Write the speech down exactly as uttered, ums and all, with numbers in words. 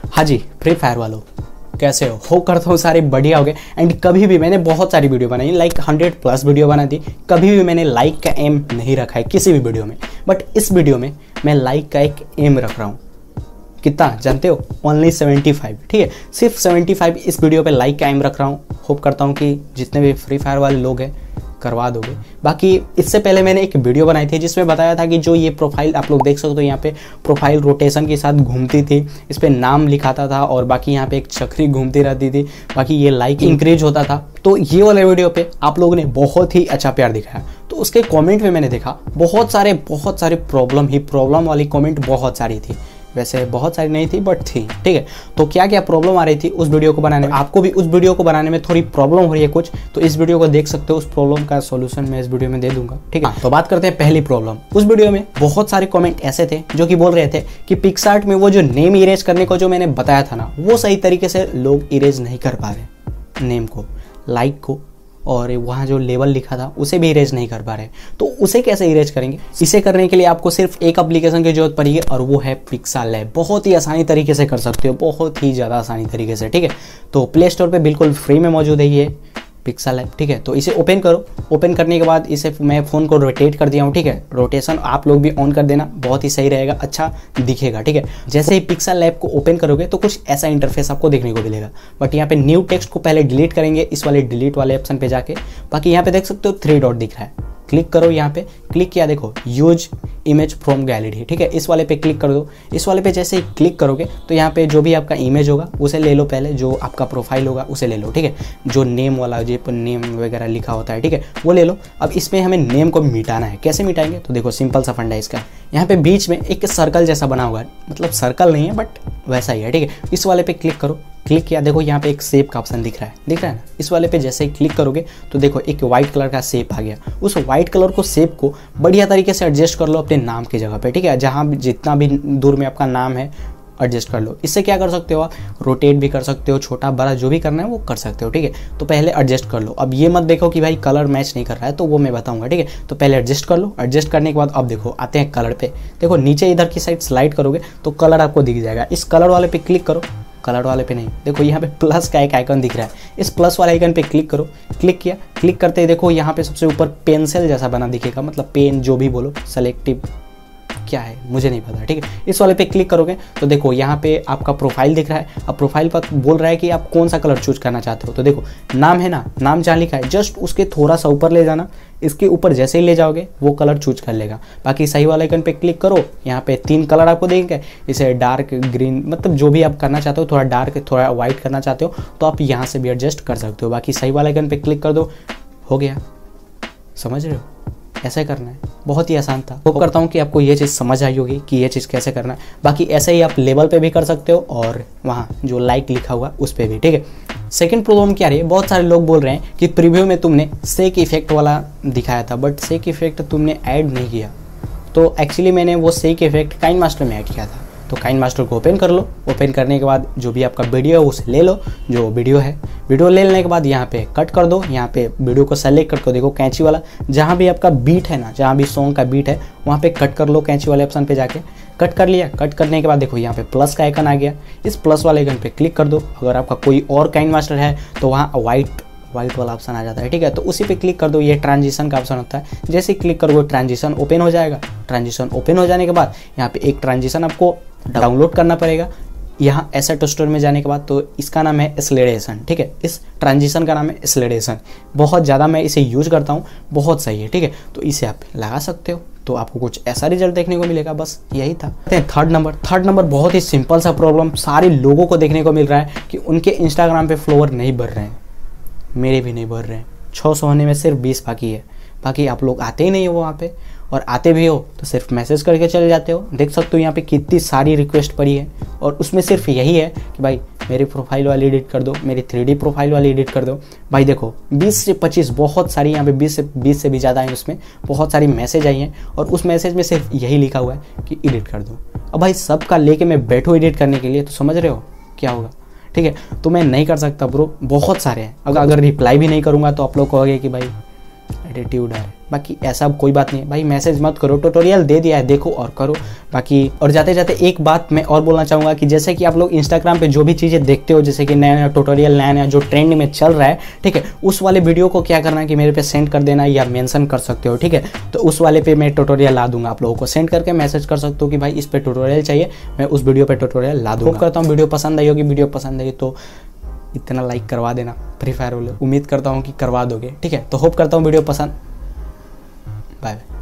हाँ जी, free fire वालों कैसे हो हो करता हूँ सारे बढ़िया हो गए। एंड कभी भी मैंने बहुत सारी वीडियो बनाई, लाइक हंड्रेड प्लस वीडियो बना दी, कभी भी मैंने लाइक का एम नहीं रखा है किसी भी वीडियो में। बट इस वीडियो में मैं लाइक का एक एम रख रहा हूँ। कितना जानते हो? Only seventy five. ठीक है, सिर्फ सेवेंटी फाइव इस वीडियो पे लाइक का एम रख रहा हूँ। होप करता हूँ कि जितने भी फ्री फायर वाले लोग हैं करवा दोगे। बाकी इससे पहले मैंने एक वीडियो बनाई थी जिसमें बताया था कि जो ये प्रोफाइल आप लोग देख सकते हो, यहाँ पे प्रोफाइल रोटेशन के साथ घूमती थी, इस पे नाम लिखाता था और बाकी यहाँ पे एक चक्री घूमती रहती थी, बाकी ये लाइक इंक्रीज होता था। तो ये वाले वीडियो पे आप लोगों ने बहुत ही अच्छा प्यार दिखाया। तो उसके कमेंट में मैंने देखा बहुत सारे बहुत सारे प्रॉब्लम ही प्रॉब्लम वाली कमेंट बहुत सारी थी। वैसे बहुत सारी नहीं थी बट थी। ठीक है, तो क्या क्या प्रॉब्लम आ रही थी उस वीडियो को बनाने में, आपको भी उस वीडियो को बनाने में थोड़ी प्रॉब्लम हो रही है कुछ, तो इस वीडियो को देख सकते हो। उस प्रॉब्लम का सॉल्यूशन मैं इस वीडियो में दे दूंगा। ठीक है, तो बात करते हैं पहली प्रॉब्लम। उस वीडियो में बहुत सारे कमेंट ऐसे थे जो कि बोल रहे थे कि पिक्सआर्ट में वो जो नेम इरेज करने को जो मैंने बताया था ना, वो सही तरीके से लोग इरेज नहीं कर पा रहे। नेम को, लाइक को, और वहाँ जो लेवल लिखा था उसे भी इरेज नहीं कर पा रहे। तो उसे कैसे इरेज करेंगे? इसे करने के लिए आपको सिर्फ एक एप्लीकेशन की जरूरत पड़ेगी और वो है पिक्सालैब। बहुत ही आसानी तरीके से कर सकते हो, बहुत ही ज़्यादा आसानी तरीके से। ठीक है, तो प्ले स्टोर पे बिल्कुल फ्री में मौजूद है ये पिक्सालैब। ठीक है, तो इसे ओपन करो। ओपन करने के बाद इसे मैं फ़ोन को रोटेट कर दिया हूँ। ठीक है, रोटेशन आप लोग भी ऑन कर देना, बहुत ही सही रहेगा, अच्छा दिखेगा। ठीक है, जैसे ही पिक्सालैब को ओपन करोगे तो कुछ ऐसा इंटरफेस आपको देखने को मिलेगा। बट यहाँ पे न्यू टेक्स्ट को पहले डिलीट करेंगे, इस वाले डिलीट वाले ऑप्शन पे जाके। बाकी यहाँ पे देख सकते हो थ्री डॉट दिख रहा है, क्लिक करो। यहाँ पे क्लिक किया, देखो यूज इमेज फ्रॉम गैलरी। ठीक है, इस वाले पे क्लिक कर दो। इस वाले पे जैसे ही क्लिक करोगे तो यहाँ पे जो भी आपका इमेज होगा उसे ले लो, पहले जो आपका प्रोफाइल होगा उसे ले लो। ठीक है, जो नेम वाला जो नेम वगैरह लिखा होता है, ठीक है, वो ले लो। अब इसमें हमें नेम को मिटाना है। कैसे मिटाएंगे? तो देखो सिंपल सा फंडा है इसका। यहाँ पे बीच में एक सर्कल जैसा बना हुआ है, मतलब सर्कल नहीं है बट वैसा ही है। ठीक है, इस वाले पे क्लिक करो। क्लिक किया, देखो यहाँ पे एक शेप का ऑप्शन दिख रहा है, दिख रहा है ना? इस वाले पे जैसे ही क्लिक करोगे तो देखो एक वाइट कलर का शेप आ गया। उस वाइट कलर को शेप को बढ़िया तरीके से एडजस्ट कर लो अपने नाम की जगह पे। ठीक है, जहाँ भी जितना भी दूर में आपका नाम है एडजस्ट कर लो। इससे क्या कर सकते हो आप? रोटेट भी कर सकते हो, छोटा बड़ा जो भी करना है वो कर सकते हो। ठीक है, तो पहले एडजस्ट कर लो। अब ये मत देखो कि भाई कलर मैच नहीं कर रहा है, तो वो मैं बताऊंगा। ठीक है, तो पहले एडजस्ट कर लो। एडजस्ट करने के बाद अब देखो आते हैं कलर पे। देखो नीचे इधर की साइड स्लाइड करोगे तो कलर आपको दिख जाएगा। इस कलर वाले पे क्लिक करो, कलर वाले पे नहीं, देखो यहाँ पे प्लस का एक आइकन दिख रहा है, इस प्लस वाले आइकन पे क्लिक करो। क्लिक किया, क्लिक करते ही देखो यहाँ पे सबसे ऊपर पेंसिल जैसा बना दिखेगा, मतलब पेन जो भी बोलो, सेलेक्टिव क्या है मुझे नहीं पता। ठीक है, इस वाले पे क्लिक करोगे तो देखो यहाँ पे आपका प्रोफाइल दिख रहा है। अब प्रोफाइल पर बोल रहा है कि आप कौन सा कलर चूज करना चाहते हो। तो देखो नाम है ना, नाम जहाँ लिखा है जस्ट उसके थोड़ा सा ऊपर ले जाना, इसके ऊपर जैसे ही ले जाओगे वो कलर चूज कर लेगा। बाकी सही वाले आइकन पे क्लिक करो, यहाँ पे तीन कलर आपको देंगे, इसे डार्क ग्रीन, मतलब जो भी आप करना चाहते हो, थोड़ा डार्क थोड़ा व्हाइट करना चाहते हो तो आप यहाँ से भी एडजस्ट कर सकते हो। बाकी सही वाले आइकन पे क्लिक कर दो, हो गया। समझ रहे हो? ऐसे करना है, बहुत ही आसान था। होप करता हूँ कि आपको ये चीज़ समझ आई होगी कि ये चीज़ कैसे करना है। बाकी ऐसे ही आप लेवल पे भी कर सकते हो और वहाँ जो लाइक लिखा हुआ उस पर भी। ठीक है, सेकंड प्रॉब्लम क्या रही है? बहुत सारे लोग बोल रहे हैं कि प्रीव्यू में तुमने शेक इफेक्ट वाला दिखाया था बट शेक इफेक्ट तुमने ऐड नहीं किया। तो एक्चुअली मैंने वो शेक इफेक्ट काइन मास्टर में ऐड किया था। तो काइन मास्टर को ओपन कर लो। ओपन करने के बाद जो भी आपका वीडियो है उसे ले लो, जो वीडियो है। वीडियो ले लेने के बाद यहाँ पे कट कर दो। यहाँ पे वीडियो को सेलेक्ट करके देखो कैंची वाला, जहाँ भी आपका बीट है ना, जहाँ भी सॉन्ग का बीट है वहाँ पे कट कर लो, कैंची वाले ऑप्शन पे जाके कट कर लिया। कट करने के बाद देखो यहाँ पे प्लस का आइकन आ गया, इस प्लस वाले आइकन पे क्लिक कर दो। अगर आपका कोई और काइन मास्टर है तो वहाँ वाइट वाइट वाला ऑप्शन आ जाता है। ठीक है, तो उसी पे क्लिक कर दो। ये ट्रांजिशन का ऑप्शन होता है, जैसे ही क्लिक करोगे ट्रांजिशन ओपन हो जाएगा। ट्रांजिशन ओपन हो जाने के बाद यहाँ पे एक ट्रांजिशन आपको डाउनलोड करना पड़ेगा। यहाँ एसेट स्टोर में जाने के बाद तो इसका नाम है एक्सेलरेशन। ठीक है, इस ट्रांजिशन का नाम है एक्सेलरेशन। बहुत ज़्यादा मैं इसे यूज करता हूँ, बहुत सही है। ठीक है, तो इसे आप लगा सकते हो तो आपको कुछ ऐसा रिजल्ट देखने को मिलेगा। बस यही था। थर्ड नंबर थर्ड नंबर बहुत ही सिंपल सा प्रॉब्लम सारे लोगों को देखने को मिल रहा है कि उनके इंस्टाग्राम पे फॉलोअर नहीं बढ़ रहे हैं, मेरे भी नहीं बढ़ रहे हैं। छः सौ होने में सिर्फ बीस बाकी है। बाकी आप लोग आते ही नहीं हो वहाँ पे, और आते भी हो तो सिर्फ मैसेज करके चले जाते हो। देख सकते हो यहाँ पे कितनी सारी रिक्वेस्ट पड़ी है और उसमें सिर्फ यही है कि भाई मेरी प्रोफाइल वाली एडिट कर दो, मेरी थ्री डी प्रोफाइल वाली एडिट कर दो। भाई देखो बीस से पच्चीस बहुत सारी, यहाँ पे बीस से बीस से भी ज़्यादा है, उसमें बहुत सारी मैसेज आई हैं और उस मैसेज में सिर्फ यही लिखा हुआ है कि एडिट कर दो। अब भाई सबका लेके मैं बैठूँ एडिट करने के लिए, तो समझ रहे हो क्या होगा। ठीक है, तो मैं नहीं कर सकता ब्रो, बहुत सारे हैं। अगर अगर रिप्लाई भी नहीं करूँगा तो आप लोग कहोगे कि भाई एटीट्यूड है, बाकी ऐसा कोई बात नहीं है भाई। मैसेज मत करो, ट्यूटोरियल दे दिया है देखो और करो बाकी। और जाते जाते एक बात मैं और बोलना चाहूँगा कि जैसे कि आप लोग इंस्टाग्राम पे जो भी चीज़ें देखते हो, जैसे कि नया नया ट्यूटोरियल नया नया जो ट्रेंड में चल रहा है, ठीक है, उस वाले वीडियो को क्या करना है कि मेरे पे सेंड कर देना या मेंशन कर सकते हो, ठीक है। तो उस वाले पे मैं ट्यूटोरियल ला दूंगा, आप लोगों को सेंड करके मैसेज कर सकते हो कि भाई इस पे ट्यूटोरियल चाहिए, मैं उस वीडियो पे ट्यूटोरियल ला दूंगा। होप करता हूँ वीडियो पसंद आई होगी। वीडियो पसंद आई तो इतना लाइक करवा देना फ्री फायर वाले, उम्मीद करता हूँ कि करवा दोगे, ठीक है। तो होप करता हूँ वीडियो पसंद, बाय बाय।